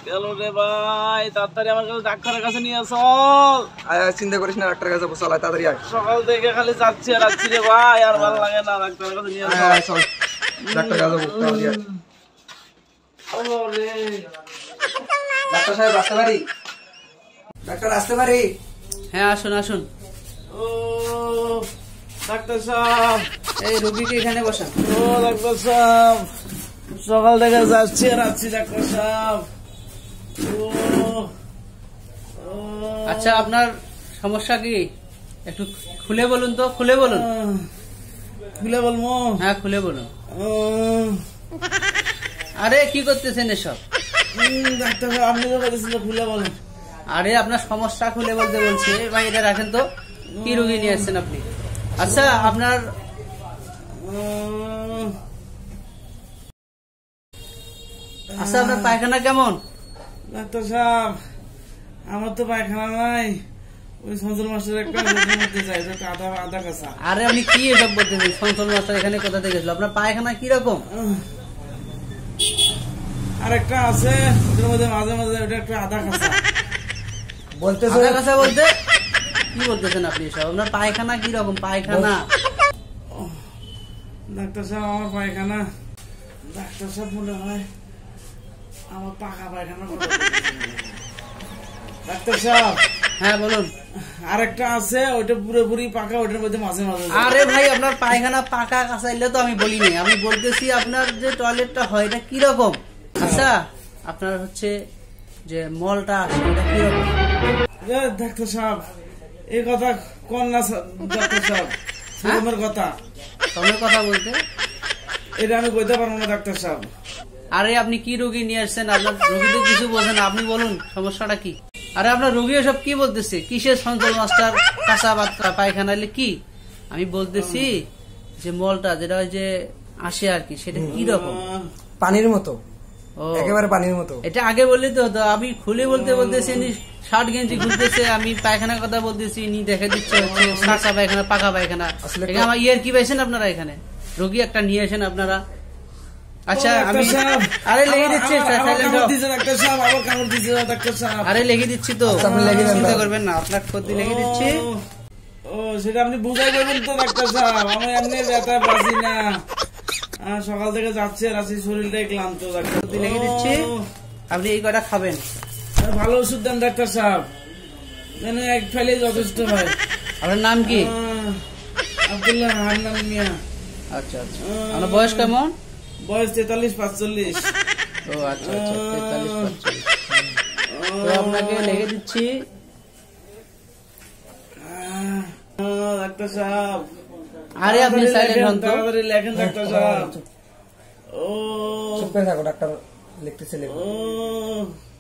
গেল রে ভাই, তাড়াতাড়ি আমার কাছে ডাক্তারের কাছে নিয়ে চল। চিন্তা করিস না, ডাক্তারের কাছে চল, তাড়াতাড়ি আয়। সকাল থেকে খালি যাচ্ছি আর যাচ্ছি রে ভাই, আর ভালো লাগে না। ডাক্তারের কাছে নিয়ে চল, ডাক্তারের কাছে তাড়াতাড়ি আয়। ডাক্তার সাহেব আসতে পারি? ডাক্তার আসতে পারি? হ্যাঁ আসুন আসুন। ও ডাক্তার সাহেব, এই রোগীকে এখানে বসান। ও ডাক্তার সাহেব, সকাল থেকে যাচ্ছি আর যাচ্ছি ডাক্তার সাহেব। আচ্ছা আপনার সমস্যা কি একটু খুলে বলুন তো, খুলে বলুন। খুলে বলবো? হ্যাঁ খুলে বলুন। আরে কি করতেছেন এসব? ডাক্তার সাহেব আপনি তো বলেছিলেন খুলে বলুন। আরে আপনার সমস্যা খুলে বলতে বলছে ভাই, এটা রাখেন তো। কি রোগী নিয়ে আসছেন আপনি? আচ্ছা আপনার আপনার পায়খানা কেমন? ডাক্তার সাহেব আমার তো পায়খানা নাই, ওই সঞ্চল মাস্টার একটা চাই, আধা কাঁচা। আরে আপনি কি এসব বলতেছেন? সঞ্চল মাস্টার এখানে কোথা থেকে গেছিল? আপনার পায়খানা কিরকম? আর একটা আছে ওটার মধ্যে মাঝে মাঝে ওটা একটা আধা কাঁচা বলতেছে। আধা কাঁচা বলতে কি বলতেছেন আপনি সব? আপনার পায়খানা কিরকম পায়খানা? ডাক্তার সাহেব আমার পায়খানা, ডাক্তার সাহেব মনে হয় আমার পাকা পায়খানা। ডাক্তার সাহেব হ্যাঁ বলুন। আরেকটা আছে ওইটা পুরোপুরি পাকা, ওটার মধ্যে মাঝে মাঝে। আরে ভাই আপনার পায়খানা পাকা কাঁচাইলে তো আমি বলিনি, আমি বলতেছি আপনার যে টয়লেটটা হয় এটা কিরকম। আচ্ছা আপনার হচ্ছে যে মলটা আসে এটা কিরকম? ডাক্তার সাহেব এই কথা কোন না ডাক্তার সাহেব, শ্রমের কথা। শ্রমের কথা বলতে এটা আমি বলতে পারবো না ডাক্তার সাহেব। আরে আপনি কি রোগী নিয়ে আসছেন? আপনার রোগী তো কিছু বোঝেন, আপনি বলুন সমস্যাটা কি? আরে আপনার রোগী সব কি বলতেছে? কিসের সঞ্চল মাস্টার কাঁচা বাচ্চা পায়খানা কি? আমি বলতেছি যে মলটা যেটা ওই যে আসে আর কি, সেটা কি রকম? পানির মতো, একেবারে পানির মতো। এটা আগে বললে তো হতো। আমি খুলে বলতে বলতেছি 60 গেঞ্জি খুলতেছে, আমি পায়খানার কথা বলতেছি, নি দেখে দিচ্ছে হচ্ছে কাঁচা পায়খানা পাকা পায়খানা। আমার ইয়ের কি পাইছেন আপনারা? এখানে রোগী একটা নিয়ে আসেন আপনারা। আচ্ছা আমি আরে লিখে দিচ্ছি, আরে লিখে দিচ্ছি তো, চিন্তা করবেন না, আপনার ক্ষতি লিখে দিচ্ছি। ও সেটা আপনি বুঝাই দেবেন তো ডাক্তার সাহেব, আমি এমনি ব্যথা পাচ্ছি না, সকাল থেকে যাচ্ছে আর আছি, শরীরটাই ক্লান্ত। ডাক্তার লিখে দিচ্ছি, আপনি এই কটা খাবেন। ভালো ওষুধ দেন ডাক্তার সাহেব, যেন এক ফেলে যথেষ্ট হয়। আপনার নাম কি? আব্দুল্লাহ হান্নান মিয়া। আচ্ছা আচ্ছা, আপনার বয়স কেমন? বয়স 43-45। ও আচ্ছা আচ্ছা, 43-45। তো আপনাকে লিখে দিচ্ছি। ডাক্তার সাহেব আরে আপনি সাইলেন্ট হন তো, তাড়াতাড়ি লেখেন ডাক্তার সাহেব। ও চুপ করে থাকো, ডাক্তার লিখতেছে। ও